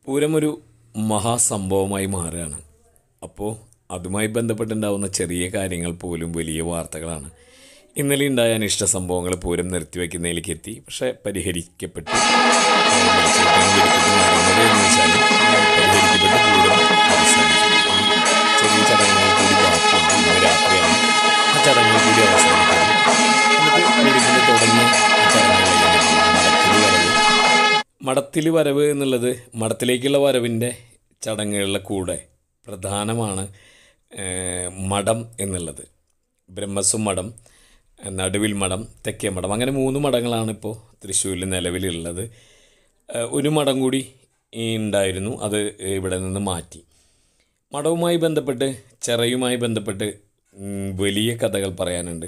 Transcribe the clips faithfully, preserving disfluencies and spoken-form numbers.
പൂരമൊരു മഹാസംഭവമായി മാറുകയാണ്. അപ്പോൾ അതുമായി ബന്ധപ്പെട്ടുണ്ടാകുന്ന ചെറിയ കാര്യങ്ങൾ പോലും വലിയ വാർത്തകളാണ്. ഇന്നലെ ഉണ്ടായ അനിഷ്ട സംഭവങ്ങൾ പൂരം നിർത്തിവെക്കുന്നതിലേക്ക് എത്തി. പക്ഷേ പരിഹരിക്കപ്പെട്ടു. പരിഹരിക്കപ്പെട്ട് പൂരം അവസാനിച്ചു. ചെറിയ ചടങ്ങുകൾ കൂടി ബാക്കിയുണ്ട്. ഇന്ന് രാത്രിയാണ് ആ ചടങ്ങുകൾ കൂടി അവസാനിക്കുന്നത്. എന്നിട്ട് പൂരത്തിൻ്റെ തുടങ്ങിയ ചടങ്ങുകളിലേക്ക് മടത്തിൽ വരവ് മടത്തിൽ വരവ് എന്നുള്ളത് മഠത്തിലേക്കുള്ള വരവിൻ്റെ ചടങ്ങുകളുടെ കൂടെ പ്രധാനമാണ്. മഠം എന്നുള്ളത് ബ്രഹ്മസ്വം മഠം, നടുവിൽ മഠം, തെക്കേ മഠം, അങ്ങനെ മൂന്ന് മഠങ്ങളാണ് ഇപ്പോൾ തൃശ്ശൂരിൽ നിലവിലുള്ളത്. ഒരു മഠം കൂടി ഉണ്ടായിരുന്നു, അത് ഇവിടെ നിന്ന് മാറ്റി. മഠവുമായി ബന്ധപ്പെട്ട് ചെറയുമായി ബന്ധപ്പെട്ട് വലിയ കഥകൾ പറയാനുണ്ട്.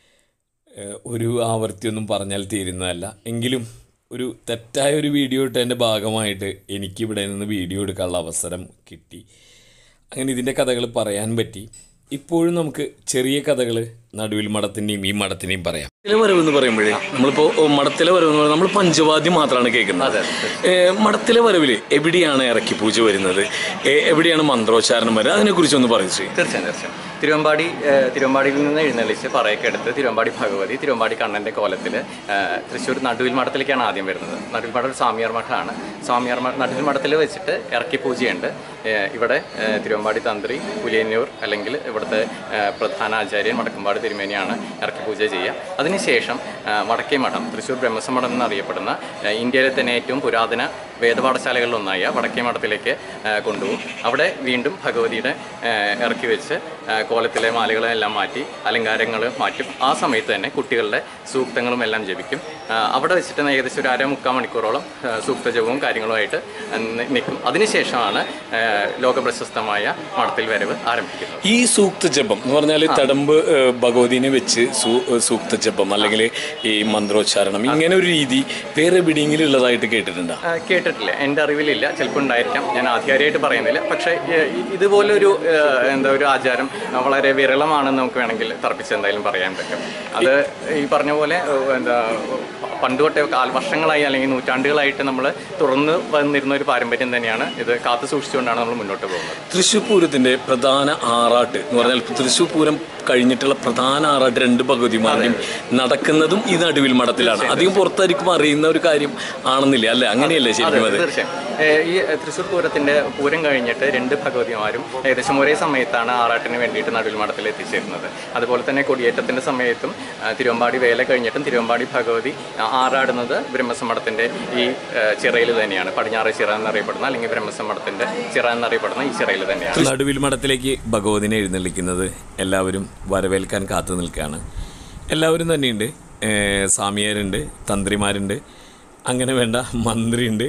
ഒരു ആവർത്തിയൊന്നും പറഞ്ഞാൽ തീരുന്നതല്ല. എങ്കിലും ഒരു തെറ്റായ ഒരു വീഡിയോ ഇട്ടതിൻ്റെ ഭാഗമായിട്ട് എനിക്കിവിടെ നിന്ന് വീഡിയോ എടുക്കാനുള്ള അവസരം കിട്ടി. അങ്ങനെ ഇതിൻ്റെ കഥകൾ പറയാൻ പറ്റി. ഇപ്പോഴും നമുക്ക് ചെറിയ കഥകൾ നടുവിൽ മഠത്തിൻ്റെയും ഈ മഠത്തിൻ്റെയും പറയാം. മഠത്തിലെ വരവ് എന്ന് പറയുമ്പോഴേ നമ്മളിപ്പോൾ മഠത്തിലെ വരവ് എന്ന് പറയുമ്പോൾ നമ്മൾ പഞ്ചവാദ്യം മാത്രമാണ് കേൾക്കുന്നത്. മഠത്തിലെ വരവിൽ എവിടെയാണ് ഇറക്കി പൂജ വരുന്നത്, എവിടെയാണ് മന്ത്രോച്ചാരണം വരുന്നത്, അതിനെക്കുറിച്ചൊന്ന് പറയും. തീർച്ചയായും തീർച്ചയായും തിരുവമ്പാടി തിരുവമ്പാടിയിൽ നിന്ന് എഴുന്നള്ളിച്ച് പറയൊക്കെ എടുത്ത് തിരുവമ്പാടി ഭഗവതി തിരുവമ്പാടി കണ്ണൻ്റെ കോലത്തിൽ തൃശ്ശൂർ നടുവിൽ മഠത്തിലേക്കാണ് ആദ്യം വരുന്നത്. നടുവിൽ മഠം ഒരു സ്വാമിയാർ മഠമാണ്. സ്വാമിയാർ മഠ നടുവിൽ മഠത്തിൽ വെച്ചിട്ട് ഇറക്കി പൂജയുണ്ട്. ഇവിടെ തിരുവമ്പാടി തന്ത്രി പുലിയന്നൂർ അല്ലെങ്കിൽ ഇവിടുത്തെ പ്രധാന ആചാര്യൻ വടക്കമ്പാട് തിരുമേനിയാണ് ഇറക്കി പൂജ ചെയ്യുക. അതിനുശേഷം വടക്കേ മഠം, തൃശ്ശൂർ ബ്രഹ്മസ്വം മഠം എന്നറിയപ്പെടുന്ന ഇന്ത്യയിലെ തന്നെ ഏറ്റവും പുരാതന വേദപാഠശാലകളിലൊന്നായ വടക്കേ മഠത്തിലേക്ക് കൊണ്ടുപോകും. അവിടെ വീണ്ടും ഭഗവതിയുടെ ഇറക്കി വെച്ച് കോലത്തിലെ മാലകളെല്ലാം മാറ്റി അലങ്കാരങ്ങൾ മാറ്റും. ആ സമയത്ത് തന്നെ കുട്ടികളുടെ സൂക്തങ്ങളും എല്ലാം ജപിക്കും. അവിടെ വെച്ചിട്ട് ഏകദേശം ഒരു അര മുക്കാൽ മണിക്കൂറോളം സൂക്ത ജപവും കാര്യങ്ങളുമായിട്ട് നിൽക്കും. അതിനുശേഷമാണ് ലോകപ്രശസ്തമായ മഠത്തിൽ വരവ് ആരംഭിക്കുന്നത്. ഈ സൂക്ത ജപം എന്ന് പറഞ്ഞാൽ തടമ്പ് ഭഗവതിനെ വെച്ച് സൂക്ത ജപം അല്ലെങ്കിൽ ഈ മന്ത്രോച്ചാരണം, ഇങ്ങനെ ഒരു രീതി വേറെ എവിടെയെങ്കിലും ഉള്ളതായിട്ട് കേട്ടിട്ടുണ്ടോ? കേട്ടിട്ടില്ല, എൻ്റെ അറിവിലില്ല. ചിലപ്പോൾ ഉണ്ടായിരിക്കാം, ഞാൻ ആധികാരികമായിട്ട് പറയുന്നില്ല. പക്ഷേ ഇതുപോലൊരു എന്താ ഒരു ആചാരം വളരെ വിരളമാണെന്ന് നമുക്ക് വേണമെങ്കിൽ തർപ്പിച്ച് എന്തായാലും പറയാൻ പറ്റും. അത് ഈ പറഞ്ഞ പോലെ എന്താ പണ്ട് തൊട്ടേ കാൽ വർഷങ്ങളായി അല്ലെങ്കിൽ നൂറ്റാണ്ടുകളായിട്ട് നമ്മൾ തുറന്ന് വന്നിരുന്ന ഒരു പാരമ്പര്യം തന്നെയാണ്. ഇത് കാത്തു സൂക്ഷിച്ചുകൊണ്ടാണ് നമ്മൾ മുന്നോട്ട് പോകുന്നത്. തൃശ്ശൂർ പൂരത്തിൻ്റെ പ്രധാന ആറാട്ട് എന്ന് പറഞ്ഞാൽ തൃശ്ശൂർ പൂരം കഴിഞ്ഞിട്ടുള്ള പ്രധാന ആറാട്ട് രണ്ട് ഭഗവതിമാരും നടക്കുന്നതും ഈ നടുവിൽ മഠത്തിലാണ്. അധികം പുറത്തായിരിക്കും അറിയുന്ന ഒരു കാര്യം ആണെന്നില്ല, അല്ലേ? അങ്ങനെയല്ലേ ശരിക്കും? അത് തീർച്ചയായും ഈ തൃശ്ശൂർ പൂരത്തിൻ്റെ പൂരം കഴിഞ്ഞിട്ട് രണ്ട് ഭഗവതിമാരും ഏകദേശം ഒരേ സമയത്താണ് ആറാട്ടിന് വേണ്ടിയിട്ട് നടുവിൽ മഠത്തിൽ എത്തിച്ചേരുന്നത്. അതുപോലെ തന്നെ കൊടിയേറ്റത്തിൻ്റെ സമയത്തും തിരുവമ്പാടി വേല കഴിഞ്ഞിട്ടും തിരുവമ്പാടി ഭഗവതി ആറാടുന്നത് ബ്രഹ്മസ്വം മഠത്തിൻ്റെ ഈ ചിറയിൽ തന്നെയാണ്. പടിഞ്ഞാറ് ചിറ എന്നറിയപ്പെടുന്ന അല്ലെങ്കിൽ ബ്രഹ്മസ്വം മഠത്തിൻ്റെ ചിറ എന്നറിയപ്പെടുന്ന ഈ ചിറയിൽ തന്നെയാണ്. നടുവിൽ മഠത്തിലേക്ക് ഭഗവതിനെ എഴുന്നള്ളിക്കുന്നത് എല്ലാവരും വരവേൽക്കാൻ കാത്തു നിൽക്കുകയാണ്. എല്ലാവരും തന്നെയുണ്ട്. സ്വാമിയാരുണ്ട്, തന്ത്രിമാരുണ്ട്, അങ്ങനെ വേണ്ട മന്ത്രിയുണ്ട്,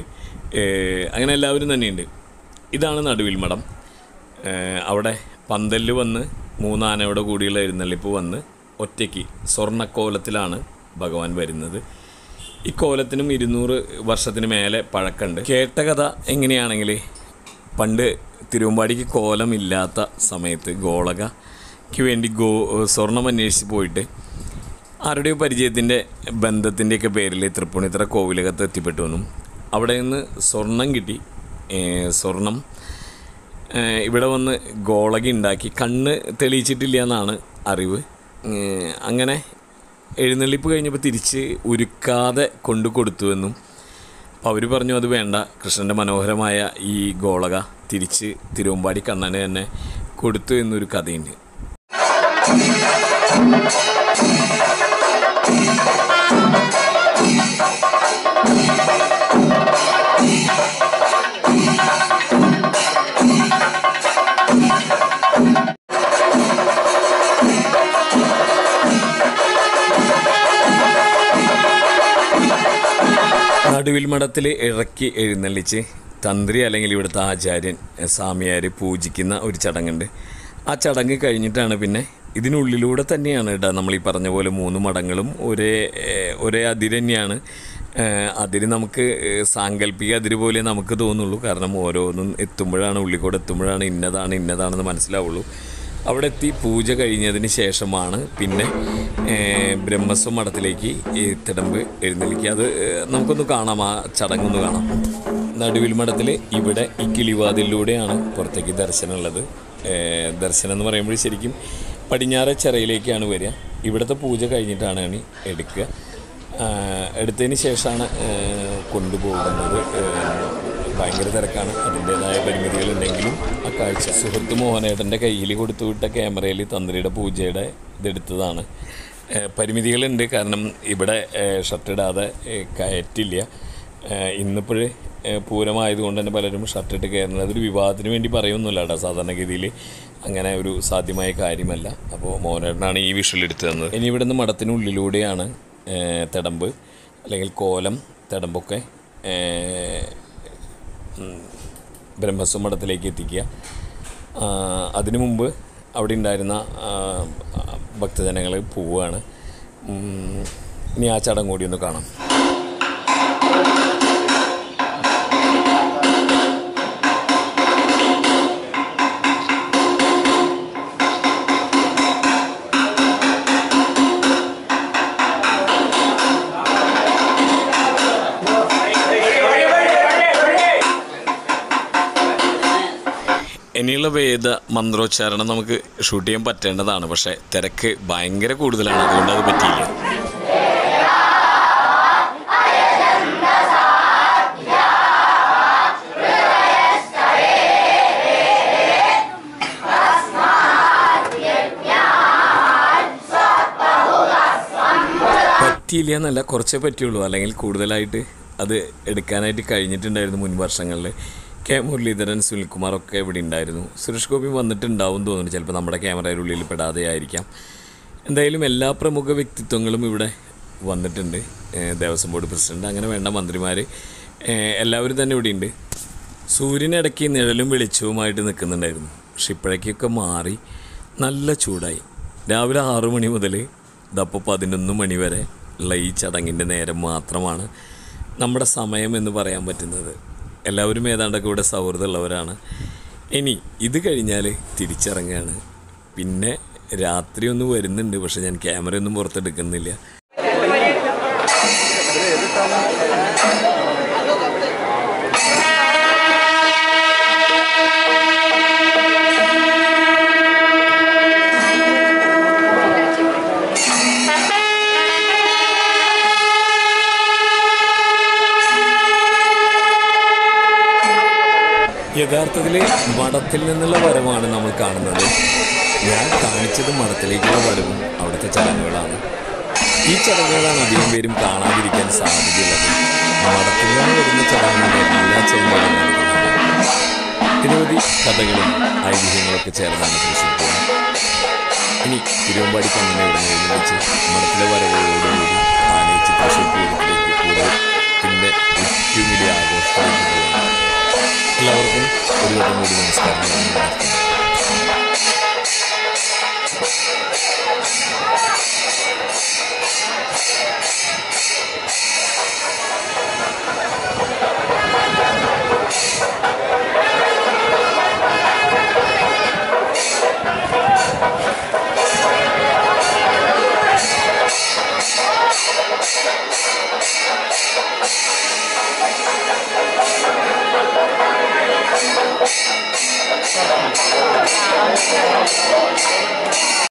അങ്ങനെ എല്ലാവരും തന്നെയുണ്ട്. ഇതാണ് നടുവിൽ മഠം. അവിടെ പന്തലിൽ വന്ന് മൂന്നാനയുടെ കൂടിയുള്ള എഴുന്നള്ളിപ്പ് വന്ന് ഒറ്റയ്ക്ക് സ്വർണ്ണക്കോലത്തിലാണ് ഭഗവാൻ വരുന്നത്. ഈ കോലത്തിനും ഇരുന്നൂറ് വർഷത്തിന് മേലെ പഴക്കമുണ്ട്. കേട്ട കഥ എങ്ങനെയാണെങ്കിൽ പണ്ട് തിരുവമ്പാടിക്ക് കോലമില്ലാത്ത സമയത്ത് ഗോളകയ്ക്ക് വേണ്ടി ഗോ സ്വർണം അന്വേഷിച്ച് പോയിട്ട് ആരുടെയോ പരിചയത്തിൻ്റെ ബന്ധത്തിൻ്റെയൊക്കെ പേരിൽ തൃപ്പൂണിത്തുറ കോവിലകത്ത് എത്തിപ്പെട്ടു എന്നും അവിടെ നിന്ന് സ്വർണം കിട്ടി. സ്വർണം ഇവിടെ വന്ന് ഗോളക ഉണ്ടാക്കി കണ്ണ് തെളിയിച്ചിട്ടില്ല എന്നാണ് അറിവ്. അങ്ങനെ എഴുന്നള്ളിപ്പ് കഴിഞ്ഞപ്പോൾ തിരിച്ച് ഉരുക്കാതെ കൊണ്ടു കൊടുത്തുവെന്നും അപ്പോൾ അവർ പറഞ്ഞു അത് വേണ്ട, കൃഷ്ണൻ്റെ മനോഹരമായ ഈ ഗോളക തിരിച്ച് തിരുവമ്പാടി കണ്ണന് തന്നെ കൊടുത്തു എന്നൊരു കഥയുണ്ട്. നടുവിൽ മഠത്തിൽ ഇറക്കി എഴുന്നള്ളിച്ച് തന്ത്രി അല്ലെങ്കിൽ ഇവിടുത്തെ ആചാര്യൻ സ്വാമിയാർ പൂജിക്കുന്ന ഒരു ചടങ്ങുണ്ട്. ആ ചടങ്ങ് കഴിഞ്ഞിട്ടാണ് പിന്നെ ഇതിനുള്ളിലൂടെ തന്നെയാണ് കേട്ടോ നമ്മൾ ഈ പറഞ്ഞ പോലെ മൂന്ന് മഠങ്ങളും ഒരേ ഒരേ അതിര് തന്നെയാണ്. അതിര് നമുക്ക് സാങ്കല്പിക അതിര് പോലെ നമുക്ക് തോന്നുള്ളൂ. കാരണം ഓരോന്നും എത്തുമ്പോഴാണ്, ഉള്ളിക്കൂടെ എത്തുമ്പോഴാണ് ഇന്നതാണ് ഇന്നതാണെന്ന് മനസ്സിലാവുള്ളൂ. അവിടെ എത്തി പൂജ കഴിഞ്ഞതിന് ശേഷമാണ് പിന്നെ ബ്രഹ്മസ്വം മഠത്തിലേക്ക് ഈ തിടമ്പ് എഴുന്നള്ളിക്കുക. അത് നമുക്കൊന്ന് കാണാം, ആ ചടങ്ങൊന്ന് കാണാം. നടുവിൽ മഠത്തിൽ ഇവിടെ ഈ കിളിവാതിലൂടെയാണ് പുറത്തേക്ക് ദർശനമുള്ളത്. ദർശനം എന്ന് പറയുമ്പോൾ ശരിക്കും പടിഞ്ഞാറെ ചിറയിലേക്കാണ് വരിക. ഇവിടുത്തെ പൂജ കഴിഞ്ഞിട്ടാണ് ഇനി എടുക്കുക. എടുത്തതിന് ശേഷമാണ് കൊണ്ടുപോകുന്നത്. ഭയങ്കര തിരക്കാണ്, അതിൻ്റേതായ പരിമിതികളുണ്ടെങ്കിലും ആ കാഴ്ച. സുഹൃത്ത് മോഹനേട്ടൻ്റെ കയ്യിൽ കൊടുത്തുവിട്ട ക്യാമറയിൽ തന്ത്രിയുടെ പൂജയുടെ ഇതെടുത്തതാണ്. പരിമിതികളുണ്ട്, കാരണം ഇവിടെ ഷർട്ടിടാതെ കയറ്റില്ല. ഇന്നിപ്പോൾ പൂരമായതുകൊണ്ട് തന്നെ പലരും ഷർട്ടിട്ട് കയറുന്നത് അതൊരു വിവാഹത്തിന് വേണ്ടി പറയുമൊന്നുമില്ല കേട്ടോ. സാധാരണഗതിയിൽ അങ്ങനെ ഒരു സാധ്യമായ കാര്യമല്ല. അപ്പോൾ മോഹനേട്ടനാണ് ഈ വിഷ്വൽ എടുത്തു തന്നത്. ഇനി ഇവിടെ നിന്ന് മഠത്തിനുള്ളിലൂടെയാണ് തിടമ്പ് അല്ലെങ്കിൽ കോലം തിടമ്പൊക്കെ ബ്രഹ്മസ്വം മഠത്തിലേക്ക് എത്തിക്കുക. അതിനു മുമ്പ് അവിടെ ഉണ്ടായിരുന്ന ഭക്തജനങ്ങൾ പോവുകയാണ്. ഇനി ആ ചടങ്ങ് കൂടി ഒന്ന് കാണാം. ഇനിയുള്ള വേദ മന്ത്രോച്ചാരണം നമുക്ക് ഷൂട്ട് ചെയ്യാൻ പറ്റേണ്ടതാണ്, പക്ഷേ തിരക്ക് ഭയങ്കര കൂടുതലാണ്, അതുകൊണ്ട് അത് പറ്റിയില്ല. പറ്റിയില്ല എന്നല്ല, കുറച്ചേ പറ്റുള്ളൂ. അല്ലെങ്കിൽ കൂടുതലായിട്ട് അത് എടുക്കാനായിട്ട് കഴിഞ്ഞിട്ടുണ്ടായിരുന്നു മുൻ വർഷങ്ങളിൽ. കെ മുരളീധരൻ, സുനിൽകുമാറൊക്കെ ഇവിടെ ഉണ്ടായിരുന്നു. സുരേഷ് ഗോപി വന്നിട്ടുണ്ടാവും തോന്നുന്നു, ചിലപ്പോൾ നമ്മുടെ ക്യാമറയുടെ ഉള്ളിൽ പെടാതെ ആയിരിക്കാം. എന്തായാലും എല്ലാ പ്രമുഖ വ്യക്തിത്വങ്ങളും ഇവിടെ വന്നിട്ടുണ്ട്. ദേവസ്വം ബോർഡ് പ്രസിഡന്റ്, അങ്ങനെ വേണ്ട മന്ത്രിമാർ എല്ലാവരും തന്നെ ഇവിടെ ഉണ്ട്. സൂര്യനിടയ്ക്ക് നിഴലും വെളിച്ചവുമായിട്ട് നിൽക്കുന്നുണ്ടായിരുന്നു. പക്ഷെ ഇപ്പോഴേക്കൊക്കെ മാറി നല്ല ചൂടായി. രാവിലെ ആറു മണി മുതൽ ഇതപ്പോൾ പതിനൊന്ന് മണി വരെ ഉള്ള ഈ ചടങ്ങിൻ്റെ നേരം മാത്രമാണ് നമ്മുടെ സമയം എന്ന് പറയാൻ പറ്റുന്നത്. എല്ലാവരും ഏതാണ്ടൊക്കെ ഇവിടെ സൗഹൃദമുള്ളവരാണ്. ഇനി ഇത് കഴിഞ്ഞാൽ തിരിച്ചിറങ്ങുകയാണ്. പിന്നെ രാത്രി ഒന്ന് വരുന്നുണ്ട്, പക്ഷെ ഞാൻ ക്യാമറയൊന്നും പുറത്തെടുക്കുന്നില്ല. യഥാർത്ഥത്തിൽ മഠത്തിൽ നിന്നുള്ള വരവാണ് നമ്മൾ കാണുന്നത്. ഞാൻ കാണിച്ചത് മഠത്തിലേക്കുള്ള വരവും അവിടുത്തെ ചടങ്ങുകളാണ്. ഈ ചടങ്ങുകളാണ് അധികം പേരും കാണാതിരിക്കാൻ സാധ്യതയുള്ളത്. മഠത്തിൽ നിന്ന് വരുന്ന ചടങ്ങുകളുടെ എല്ലാ ചടങ്ങുകളും നിരവധി കഥകളും ഐതിഹ്യങ്ങളൊക്കെ ചേർന്നാണ് തൃശ്ശൂർ പോകുന്നത്. ഇനി തിരുവമ്പാടി കണ്ണനെ ഇവിടെ നിന്ന് വെച്ച് മഠത്തിലെ വരവുകളോടുകൂടി ആനയിച്ച് തൃശ്ശൂർ